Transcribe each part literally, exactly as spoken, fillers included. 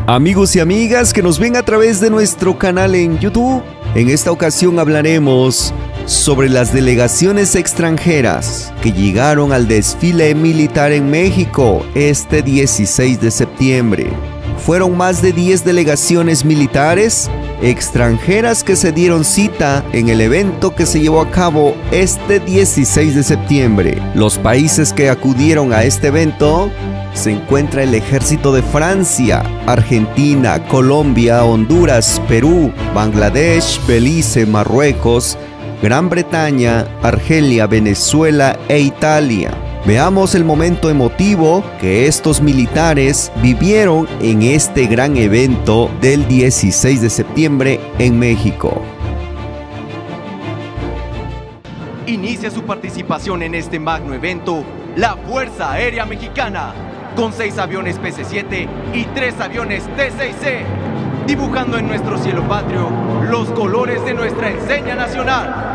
Amigos y amigas que nos ven a través de nuestro canal en YouTube, en esta ocasión hablaremos sobre las delegaciones extranjeras que llegaron al desfile militar en México este dieciséis de septiembre. Fueron más de diez delegaciones militares extranjeras que se dieron cita en el evento que se llevó a cabo este dieciséis de septiembre. Los países que acudieron a este evento se encuentra el Ejército de Francia, Argentina, Colombia, Honduras, Perú, Bangladesh, Belice, Marruecos, Gran Bretaña, Argelia, Venezuela e Italia. Veamos el momento emotivo que estos militares vivieron en este gran evento del dieciséis de septiembre en México. Inicia su participación en este magno evento la Fuerza Aérea Mexicana, con seis aviones P C siete y tres aviones T seis C, dibujando en nuestro cielo patrio los colores de nuestra enseña nacional.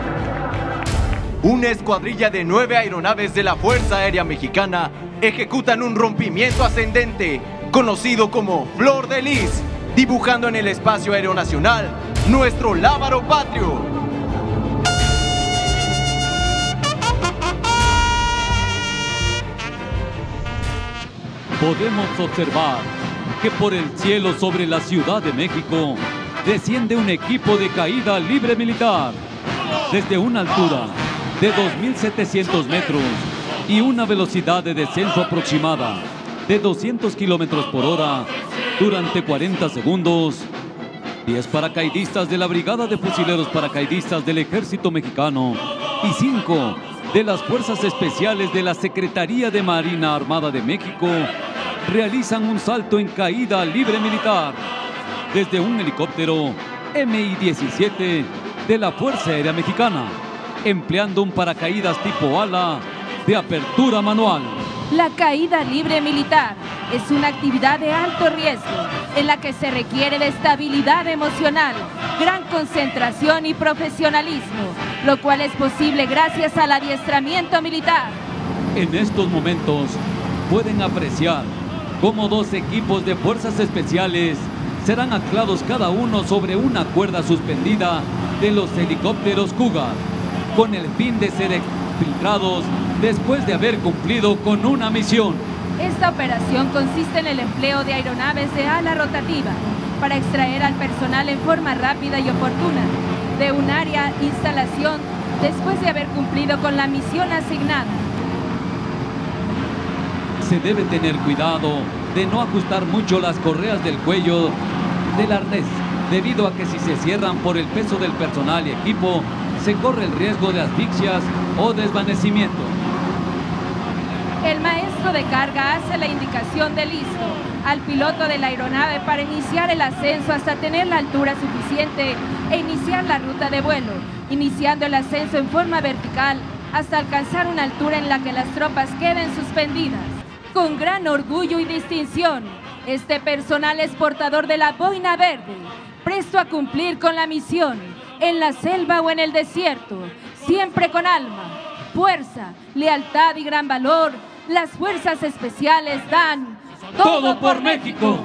Una escuadrilla de nueve aeronaves de la Fuerza Aérea Mexicana ejecutan un rompimiento ascendente, conocido como Flor de Lis, dibujando en el espacio aéreo nacional nuestro lábaro patrio. Podemos observar que por el cielo sobre la Ciudad de México desciende un equipo de caída libre militar desde una altura de dos mil setecientos metros y una velocidad de descenso aproximada de doscientos kilómetros por hora durante cuarenta segundos. diez paracaidistas de la Brigada de Fusileros Paracaidistas del Ejército Mexicano y cinco de las Fuerzas Especiales de la Secretaría de Marina Armada de México realizan un salto en caída libre militar desde un helicóptero M I diecisiete de la Fuerza Aérea Mexicana, empleando un paracaídas tipo ala de apertura manual. La caída libre militar es una actividad de alto riesgo en la que se requiere de estabilidad emocional, gran concentración y profesionalismo, lo cual es posible gracias al adiestramiento militar. En estos momentos pueden apreciar cómo dos equipos de fuerzas especiales serán anclados cada uno sobre una cuerda suspendida de los helicópteros Cougar, con el fin de ser exfiltrados después de haber cumplido con una misión. Esta operación consiste en el empleo de aeronaves de ala rotativa para extraer al personal en forma rápida y oportuna de un área instalación después de haber cumplido con la misión asignada. Se debe tener cuidado de no ajustar mucho las correas del cuello del arnés, debido a que si se cierran por el peso del personal y equipo, se corre el riesgo de asfixias o desvanecimiento. El maestro de carga hace la indicación de listo al piloto de la aeronave para iniciar el ascenso hasta tener la altura suficiente e iniciar la ruta de vuelo, iniciando el ascenso en forma vertical hasta alcanzar una altura en la que las tropas queden suspendidas. Con gran orgullo y distinción, este personal es portador de la boina verde, presto a cumplir con la misión, en la selva o en el desierto, siempre con alma, fuerza, lealtad y gran valor. Las fuerzas especiales dan todo, todo por México.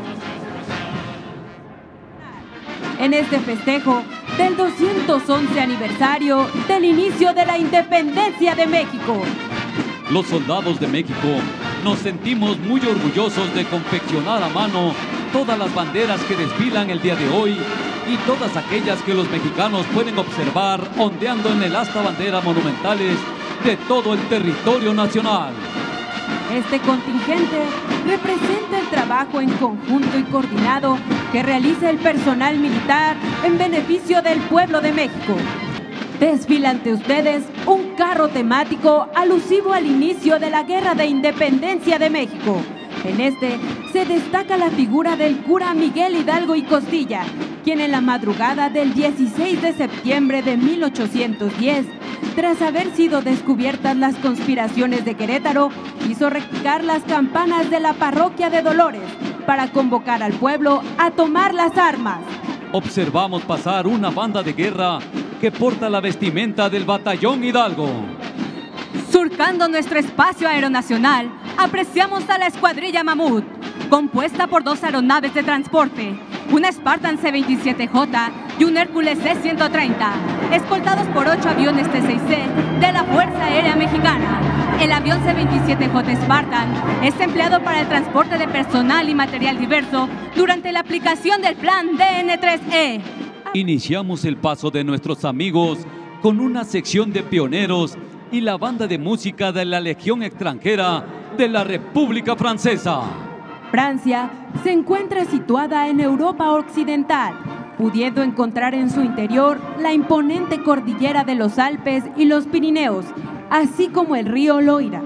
En este festejo del doscientos once aniversario del inicio de la independencia de México, los soldados de México nos sentimos muy orgullosos de confeccionar a mano todas las banderas que desfilan el día de hoy y todas aquellas que los mexicanos pueden observar ondeando en el asta bandera monumentales de todo el territorio nacional. Este contingente representa el trabajo en conjunto y coordinado que realiza el personal militar en beneficio del pueblo de México. Desfila ante ustedes un carro temático alusivo al inicio de la Guerra de Independencia de México. En este se destaca la figura del cura Miguel Hidalgo y Costilla, quien en la madrugada del dieciséis de septiembre de mil ochocientos diez, tras haber sido descubiertas las conspiraciones de Querétaro, hizo rectificar las campanas de la parroquia de Dolores para convocar al pueblo a tomar las armas. Observamos pasar una banda de guerra que porta la vestimenta del Batallón Hidalgo. Surcando nuestro espacio aeronacional, apreciamos a la escuadrilla Mamut, compuesta por dos aeronaves de transporte, una Spartan C veintisiete J y un Hércules C ciento treinta, escoltados por ocho aviones T seis C de la Fuerza Aérea Mexicana. El avión C veintisiete J Spartan es empleado para el transporte de personal y material diverso durante la aplicación del Plan D N tres E. Iniciamos el paso de nuestros amigos con una sección de pioneros y la banda de música de la Legión Extranjera de la República Francesa. Francia se encuentra situada en Europa Occidental, pudiendo encontrar en su interior la imponente cordillera de los Alpes y los Pirineos, así como el río Loira.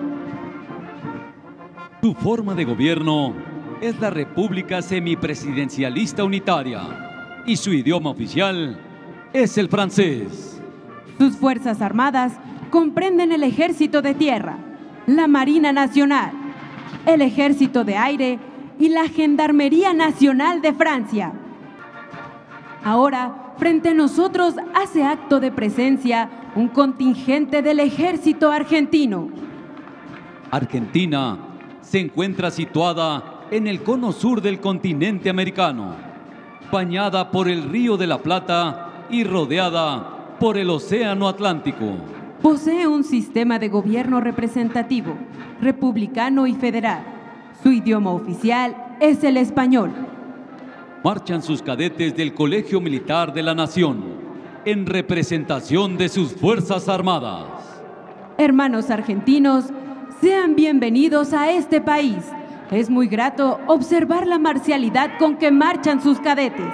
Su forma de gobierno es la República Semipresidencialista Unitaria y su idioma oficial es el francés. Sus fuerzas armadas comprenden el Ejército de Tierra, la Marina Nacional, el Ejército de Aire y la Gendarmería Nacional de Francia. Ahora, frente a nosotros hace acto de presencia un contingente del Ejército Argentino. Argentina se encuentra situada en el cono sur del continente americano, bañada por el Río de la Plata y rodeada por el Océano Atlántico. Posee un sistema de gobierno representativo, republicano y federal. Su idioma oficial es el español. Marchan sus cadetes del Colegio Militar de la Nación en representación de sus Fuerzas Armadas. Hermanos argentinos, sean bienvenidos a este país. Es muy grato observar la marcialidad con que marchan sus cadetes.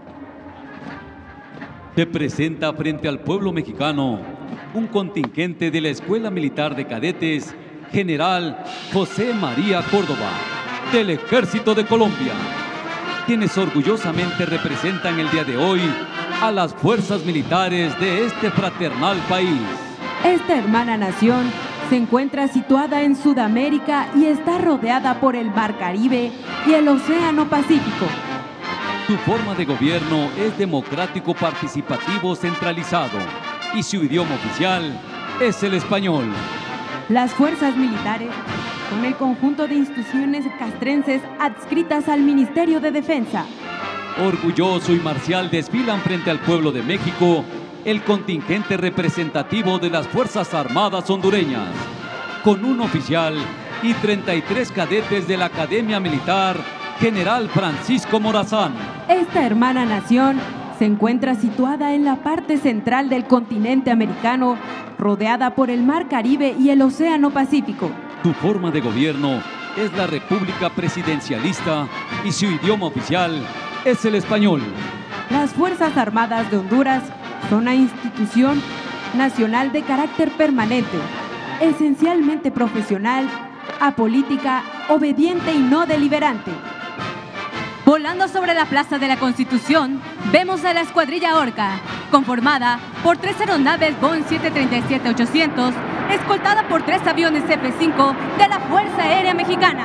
Se presenta frente al pueblo mexicano un contingente de la Escuela Militar de Cadetes General José María Córdoba, del Ejército de Colombia, quienes orgullosamente representan el día de hoy a las fuerzas militares de este fraternal país. Esta hermana nación se encuentra situada en Sudamérica y está rodeada por el Mar Caribe y el Océano Pacífico. Su forma de gobierno es democrático, participativo, centralizado, y su idioma oficial es el español. Las fuerzas militares son el conjunto de instituciones castrenses adscritas al Ministerio de Defensa. Orgulloso y marcial desfilan frente al pueblo de México el contingente representativo de las Fuerzas Armadas hondureñas, con un oficial y treinta y tres cadetes de la Academia Militar General Francisco Morazán. Esta hermana nación se encuentra situada en la parte central del continente americano, rodeada por el Mar Caribe y el Océano Pacífico. Su forma de gobierno es la República Presidencialista y su idioma oficial es el español. Las Fuerzas Armadas de Honduras son una institución nacional de carácter permanente, esencialmente profesional, apolítica, obediente y no deliberante. Volando sobre la Plaza de la Constitución, vemos a la Escuadrilla Orca, conformada por tres aeronaves Boeing siete treinta y siete ochocientos, escoltada por tres aviones F cinco de la Fuerza Aérea Mexicana.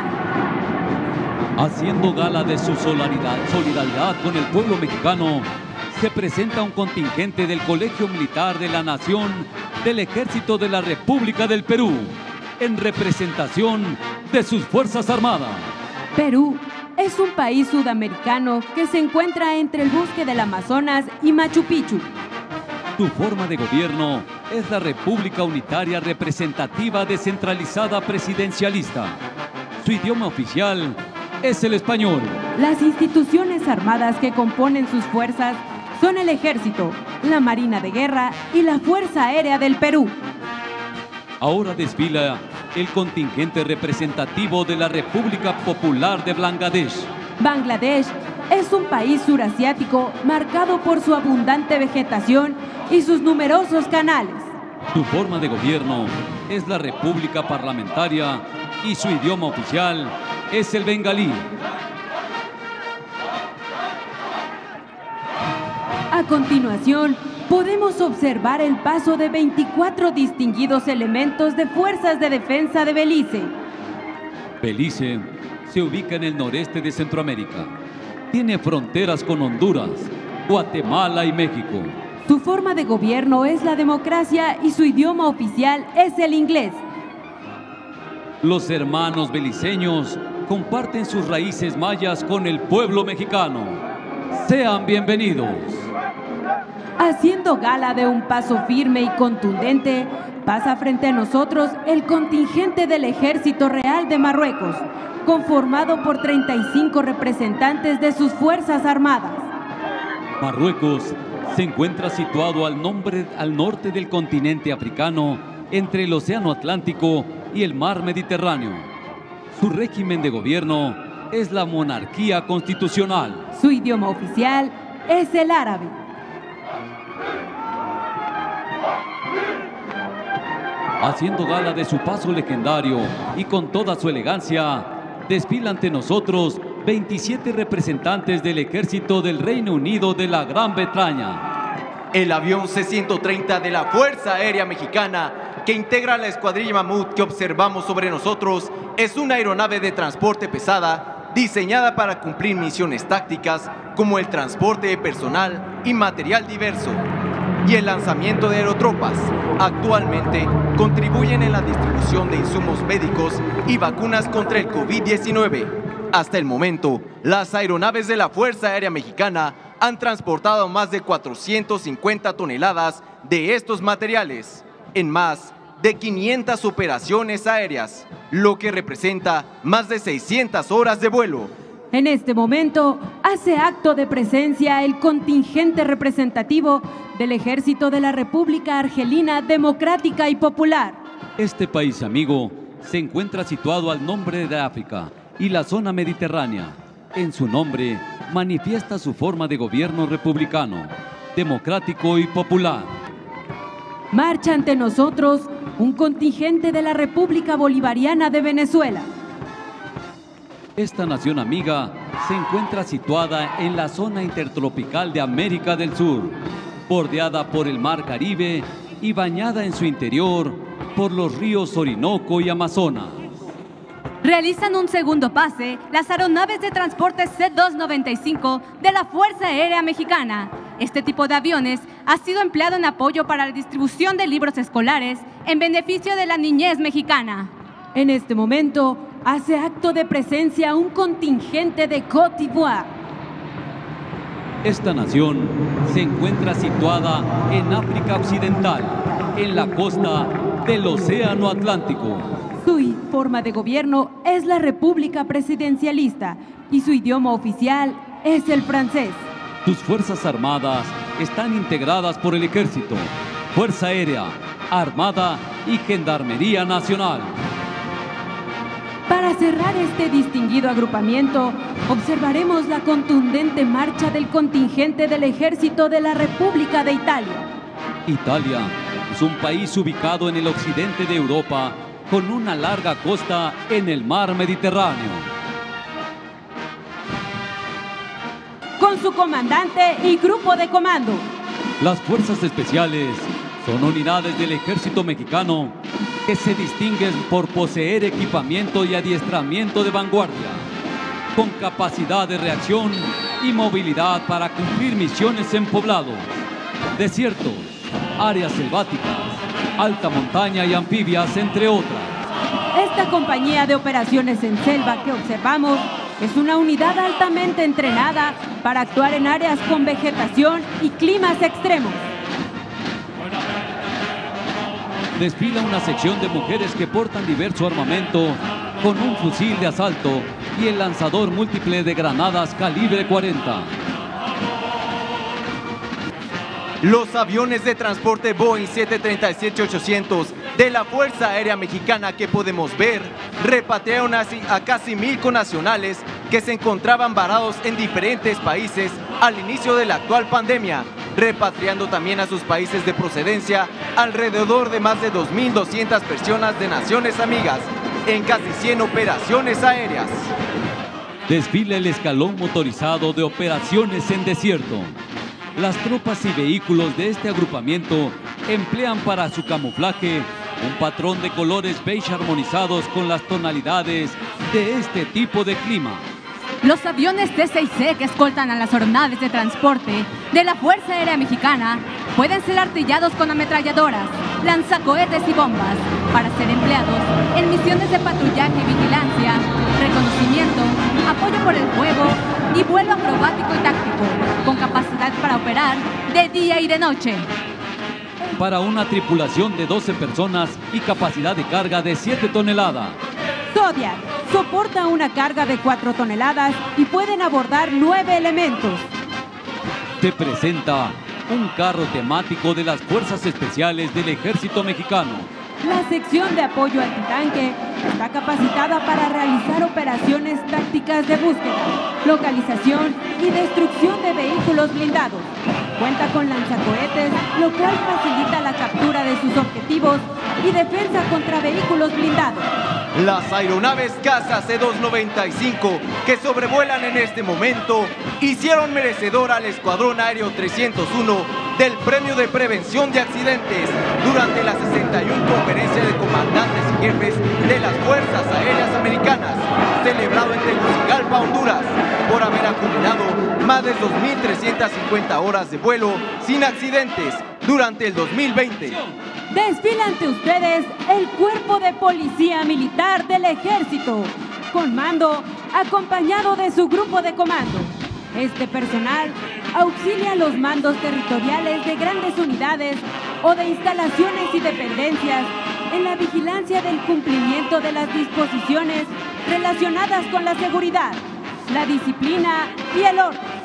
Haciendo gala de su solidaridad, solidaridad con el pueblo mexicano, se presenta un contingente del Colegio Militar de la Nación del Ejército de la República del Perú, en representación de sus Fuerzas Armadas. Perú es un país sudamericano que se encuentra entre el bosque del Amazonas y Machu Picchu. Su forma de gobierno es la República Unitaria Representativa Descentralizada Presidencialista. Su idioma oficial es el español. Las instituciones armadas que componen sus fuerzas son el Ejército, la Marina de Guerra y la Fuerza Aérea del Perú. Ahora desfila el contingente representativo de la República Popular de Bangladesh. Bangladesh es un país surasiático marcado por su abundante vegetación y sus numerosos canales. Su forma de gobierno es la República Parlamentaria y su idioma oficial es el bengalí. A continuación, podemos observar el paso de veinticuatro distinguidos elementos de fuerzas de defensa de Belice. Belice se ubica en el noreste de Centroamérica. Tiene fronteras con Honduras, Guatemala y México. Su forma de gobierno es la democracia y su idioma oficial es el inglés. Los hermanos beliceños comparten sus raíces mayas con el pueblo mexicano. Sean bienvenidos. Haciendo gala de un paso firme y contundente, pasa frente a nosotros el contingente del Ejército Real de Marruecos, conformado por treinta y cinco representantes de sus Fuerzas Armadas. Marruecos se encuentra situado al, nombre, al norte del continente africano, entre el Océano Atlántico y el Mar Mediterráneo. Su régimen de gobierno es la monarquía constitucional. Su idioma oficial es el árabe. Haciendo gala de su paso legendario y con toda su elegancia, desfila ante nosotros veintisiete representantes del ejército del Reino Unido de la Gran Bretaña. El avión C ciento treinta de la Fuerza Aérea Mexicana, que integra la escuadrilla Mamut que observamos sobre nosotros, es una aeronave de transporte pesada diseñada para cumplir misiones tácticas como el transporte de personal y material diverso y el lanzamiento de aerotropas. Actualmente contribuyen en la distribución de insumos médicos y vacunas contra el COVID diecinueve. Hasta el momento, las aeronaves de la Fuerza Aérea Mexicana han transportado más de cuatrocientas cincuenta toneladas de estos materiales en más de quinientas operaciones aéreas, lo que representa más de seiscientas horas de vuelo. En este momento hace acto de presencia el contingente representativo del Ejército de la República Argelina Democrática y Popular. Este país amigo se encuentra situado al norte de África y la zona mediterránea. En su nombre manifiesta su forma de gobierno republicano, democrático y popular. Marcha ante nosotros un contingente de la República Bolivariana de Venezuela. Esta nación amiga se encuentra situada en la zona intertropical de América del Sur, bordeada por el Mar Caribe y bañada en su interior por los ríos Orinoco y Amazonas. Realizan un segundo pase las aeronaves de transporte C doscientos noventa y cinco de la Fuerza Aérea Mexicana. Este tipo de aviones ha sido empleado en apoyo para la distribución de libros escolares en beneficio de la niñez mexicana. En este momento hace acto de presencia un contingente de Côte d'Ivoire. Esta nación se encuentra situada en África Occidental, en la costa del Océano Atlántico. Su forma de gobierno es la República Presidencialista y su idioma oficial es el francés. Sus fuerzas armadas están integradas por el Ejército, Fuerza Aérea, Armada y Gendarmería Nacional. Para cerrar este distinguido agrupamiento, observaremos la contundente marcha del contingente del Ejército de la República de Italia. Italia es un país ubicado en el occidente de Europa con una larga costa en el mar Mediterráneo. Con su comandante y grupo de comando. Las fuerzas especiales son unidades del ejército mexicano que se distinguen por poseer equipamiento y adiestramiento de vanguardia, con capacidad de reacción y movilidad para cumplir misiones en poblados, desiertos, áreas selváticas, alta montaña y anfibias, entre otras. Esta compañía de operaciones en selva que observamos es una unidad altamente entrenada para actuar en áreas con vegetación y climas extremos. Desfila una sección de mujeres que portan diverso armamento con un fusil de asalto y el lanzador múltiple de granadas calibre cuarenta. Los aviones de transporte Boeing siete treinta y siete ochocientos de la Fuerza Aérea Mexicana que podemos ver repatriaron a casi mil connacionales que se encontraban varados en diferentes países al inicio de la actual pandemia, repatriando también a sus países de procedencia alrededor de más de dos mil doscientas personas de naciones amigas en casi cien operaciones aéreas. Desfila el escalón motorizado de operaciones en desierto. Las tropas y vehículos de este agrupamiento emplean para su camuflaje un patrón de colores beige armonizados con las tonalidades de este tipo de clima. Los aviones T seis C que escoltan a las aeronaves de transporte de la Fuerza Aérea Mexicana pueden ser artillados con ametralladoras, lanzacohetes y bombas para ser empleados en misiones de patrullaje y vigilancia, reconocimiento, apoyo por el fuego y vuelo acrobático y táctico, con capacidad para operar de día y de noche. Para una tripulación de doce personas y capacidad de carga de siete toneladas. Zodiac soporta una carga de cuatro toneladas y pueden abordar nueve elementos. Te presenta un carro temático de las Fuerzas Especiales del Ejército Mexicano. La sección de apoyo antitanque está capacitada para realizar operaciones tácticas de búsqueda, localización y destrucción de vehículos blindados. Cuenta con lanzacohetes, lo cual facilita la captura de sus objetivos y defensa contra vehículos blindados. Las aeronaves Caza C doscientos noventa y cinco que sobrevuelan en este momento hicieron merecedor al Escuadrón Aéreo trescientos uno del Premio de Prevención de Accidentes durante la sesenta y una Conferencia de Comandantes y Jefes de las Fuerzas Aéreas Americanas, celebrado en Tegucigalpa, Honduras, por haber acumulado más de dos mil trescientas cincuenta horas de vuelo sin accidentes durante el dos mil veinte. Desfila ante ustedes el Cuerpo de Policía Militar del Ejército, con mando acompañado de su grupo de comando. Este personal auxilia a los mandos territoriales de grandes unidades o de instalaciones y dependencias en la vigilancia del cumplimiento de las disposiciones relacionadas con la seguridad, la disciplina y el orden.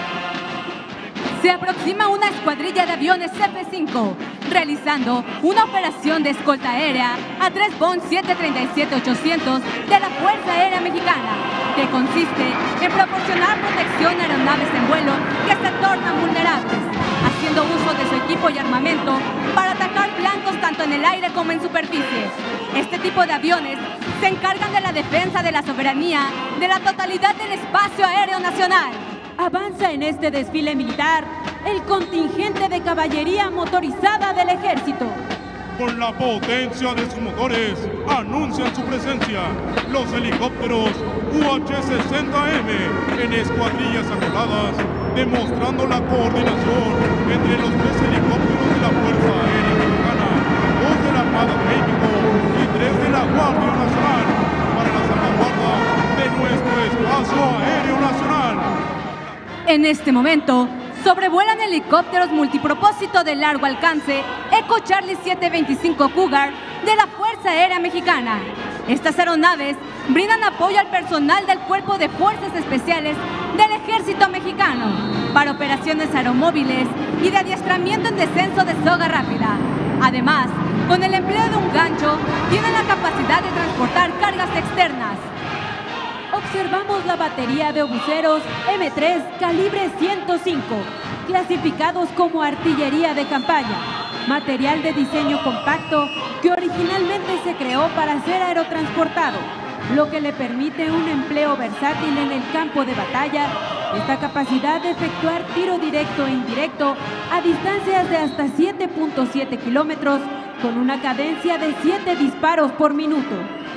Se aproxima una escuadrilla de aviones F cinco, realizando una operación de escolta aérea a tres Boeing siete treinta y siete ochocientos de la Fuerza Aérea Mexicana, que consiste en proporcionar protección a aeronaves en vuelo que se tornan vulnerables, haciendo uso de su equipo y armamento para atacar blancos tanto en el aire como en superficie. Este tipo de aviones se encargan de la defensa de la soberanía de la totalidad del espacio aéreo nacional. Avanza en este desfile militar el contingente de caballería motorizada del Ejército. Con la potencia de sus motores, anuncian su presencia los helicópteros U H sesenta M en escuadrillas acoladas, demostrando la coordinación entre los tres helicópteros de la Fuerza Aérea Mexicana, dos de la Armada de México y tres de la Guardia Nacional, para la salvaguarda de nuestro espacio aéreo nacional. En este momento, sobrevuelan helicópteros multipropósito de largo alcance Echo Charlie siete veinticinco Cougar de la Fuerza Aérea Mexicana. Estas aeronaves brindan apoyo al personal del Cuerpo de Fuerzas Especiales del Ejército Mexicano para operaciones aeromóviles y de adiestramiento en descenso de soga rápida. Además, con el empleo de un gancho, tienen la capacidad de transportar cargas externas. Observamos la batería de obuseros M tres calibre ciento cinco, clasificados como artillería de campaña, material de diseño compacto que originalmente se creó para ser aerotransportado, lo que le permite un empleo versátil en el campo de batalla. Esta capacidad de efectuar tiro directo e indirecto a distancias de hasta siete punto siete kilómetros con una cadencia de siete disparos por minuto.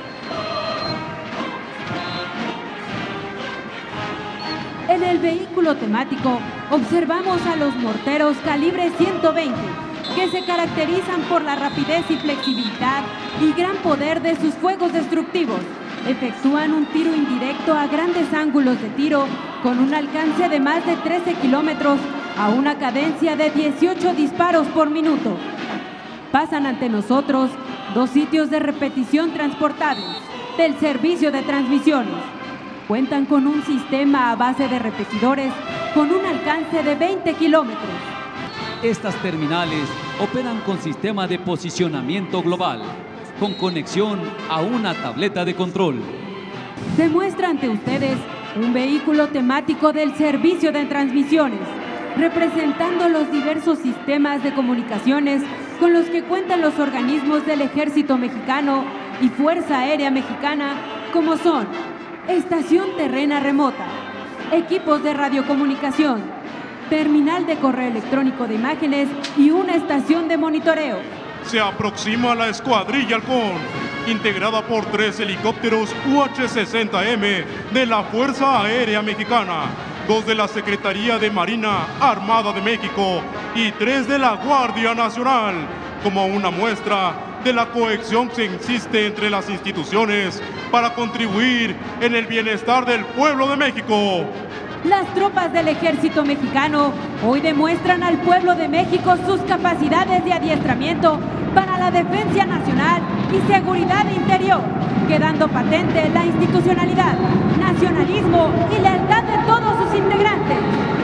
En el vehículo temático observamos a los morteros calibre ciento veinte, que se caracterizan por la rapidez y flexibilidad y gran poder de sus fuegos destructivos. Efectúan un tiro indirecto a grandes ángulos de tiro con un alcance de más de trece kilómetros a una cadencia de dieciocho disparos por minuto. Pasan ante nosotros dos sitios de repetición transportables del servicio de transmisiones. Cuentan con un sistema a base de repetidores con un alcance de veinte kilómetros. Estas terminales operan con sistema de posicionamiento global, con conexión a una tableta de control. Se muestra ante ustedes un vehículo temático del servicio de transmisiones, representando los diversos sistemas de comunicaciones con los que cuentan los organismos del Ejército Mexicano y Fuerza Aérea Mexicana, como son estación terrena remota, equipos de radiocomunicación, terminal de correo electrónico de imágenes y una estación de monitoreo. Se aproxima la Escuadrilla Halcón, integrada por tres helicópteros U H sesenta M de la Fuerza Aérea Mexicana, dos de la Secretaría de Marina Armada de México y tres de la Guardia Nacional, como una muestra de la cohesión que existe entre las instituciones para contribuir en el bienestar del pueblo de México. Las tropas del ejército mexicano hoy demuestran al pueblo de México sus capacidades de adiestramiento para la defensa nacional y seguridad interior, quedando patente la institucionalidad, nacionalismo y lealtad de todos sus integrantes.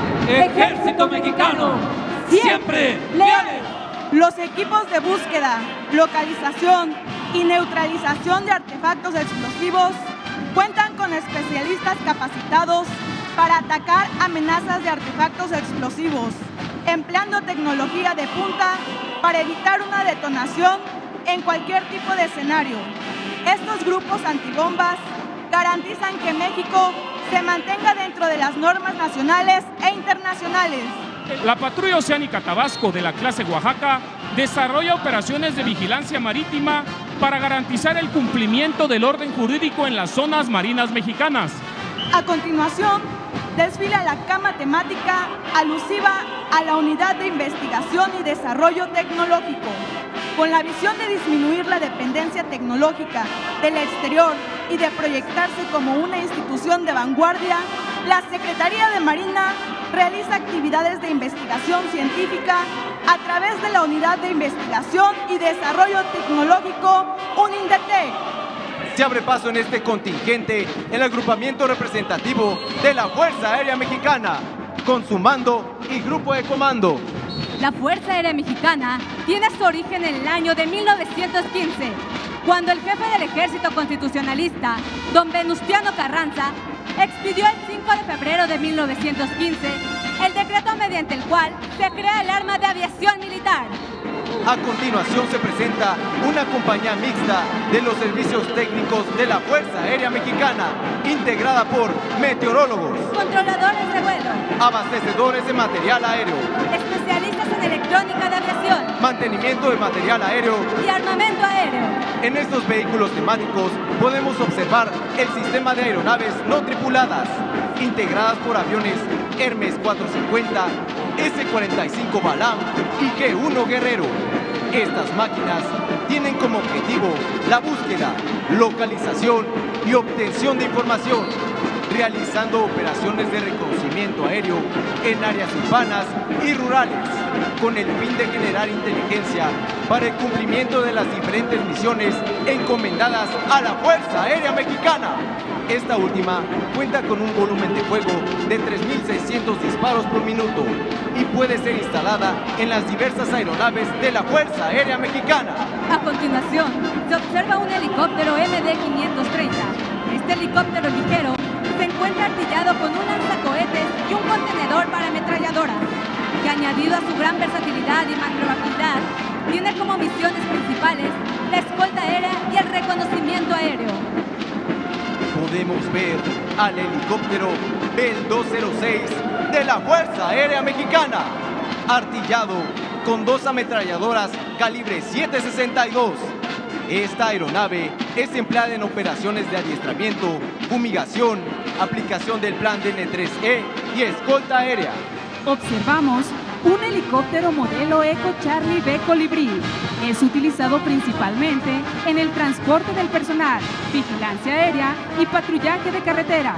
Ejército Mexicano, siempre leales. Los equipos de búsqueda, localización y neutralización de artefactos explosivos cuentan con especialistas capacitados para atacar amenazas de artefactos explosivos, empleando tecnología de punta para evitar una detonación en cualquier tipo de escenario. Estos grupos antibombas garantizan que México se mantenga dentro de las normas nacionales e internacionales. La Patrulla Oceánica Tabasco de la clase Oaxaca desarrolla operaciones de vigilancia marítima para garantizar el cumplimiento del orden jurídico en las zonas marinas mexicanas. A continuación, desfila la cama temática alusiva a la Unidad de Investigación y Desarrollo Tecnológico. Con la visión de disminuir la dependencia tecnológica del exterior y de proyectarse como una institución de vanguardia, la Secretaría de Marina realiza actividades de investigación científica a través de la Unidad de Investigación y Desarrollo Tecnológico, UNINDETEC. Se abre paso en este contingente el agrupamiento representativo de la Fuerza Aérea Mexicana, con su mando y grupo de comando. La Fuerza Aérea Mexicana tiene su origen en el año de mil novecientos quince, cuando el jefe del Ejército Constitucionalista, don Venustiano Carranza, expidió el cinco de febrero de mil novecientos quince el decreto mediante el cual se crea el arma de aviación militar. A continuación se presenta una compañía mixta de los servicios técnicos de la Fuerza Aérea Mexicana, integrada por meteorólogos, controladores de vuelo, abastecedores de material aéreo, especialistas en electrónica de aviación, mantenimiento de material aéreo y armamento aéreo. En estos vehículos temáticos podemos observar el sistema de aeronaves no tripuladas, integradas por aviones Hermes cuatrocientos cincuenta, ese cuarenta y cinco Balam y G uno Guerrero. Estas máquinas tienen como objetivo la búsqueda, localización y obtención de información, realizando operaciones de reconocimiento aéreo en áreas urbanas y rurales, con el fin de generar inteligencia para el cumplimiento de las diferentes misiones encomendadas a la Fuerza Aérea Mexicana. Esta última cuenta con un volumen de fuego de tres mil seiscientos disparos por minuto y puede ser instalada en las diversas aeronaves de la Fuerza Aérea Mexicana. A continuación, se observa un helicóptero M D quinientos treinta. Este helicóptero ligero se encuentra artillado con un lanzacohetes y un contenedor para ametralladoras, que añadido a su gran versatilidad y maniobrabilidad, tiene como misiones principales la escolta aérea y el reconocimiento aéreo. Podemos ver al helicóptero Bell doscientos seis de la Fuerza Aérea Mexicana, artillado con dos ametralladoras calibre siete sesenta y dos. Esta aeronave es empleada en operaciones de adiestramiento, fumigación, aplicación del plan D N tres E y escolta aérea. Observamos un helicóptero modelo Eco Charlie B Colibrí. Es utilizado principalmente en el transporte del personal, vigilancia aérea y patrullaje de carreteras.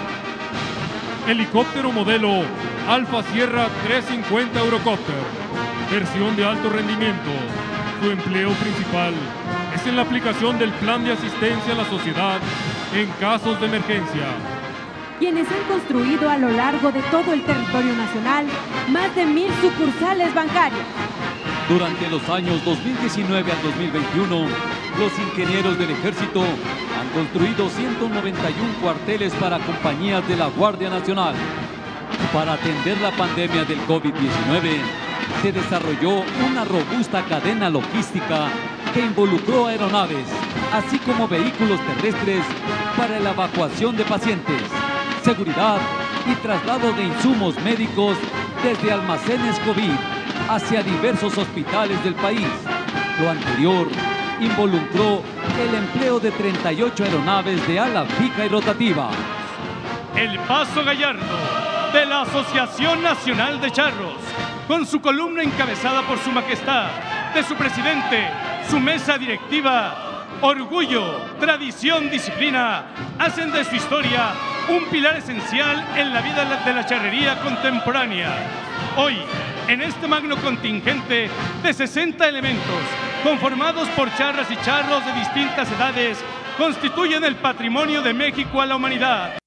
Helicóptero modelo Alfa Sierra trescientos cincuenta Eurocopter, versión de alto rendimiento. Su empleo principal es en la aplicación del plan de asistencia a la sociedad en casos de emergencia. Quienes han construido a lo largo de todo el territorio nacional más de mil sucursales bancarias. Durante los años dos mil diecinueve al dos mil veintiuno, los ingenieros del Ejército han construido ciento noventa y uno cuarteles para compañías de la Guardia Nacional. Para atender la pandemia del COVID diecinueve, se desarrolló una robusta cadena logística que involucró aeronaves, así como vehículos terrestres para la evacuación de pacientes, seguridad y traslado de insumos médicos desde almacenes COVID hacia diversos hospitales del país. Lo anterior involucró el empleo de treinta y ocho aeronaves de ala fija y rotativa. El Paso Gallardo de la Asociación Nacional de Charros, con su columna encabezada por su majestad, de su presidente, su mesa directiva, orgullo, tradición, disciplina, hacen de su historia un pilar esencial en la vida de la charrería contemporánea. Hoy, en este magno contingente de sesenta elementos, conformados por charras y charros de distintas edades, constituyen el patrimonio de México a la humanidad.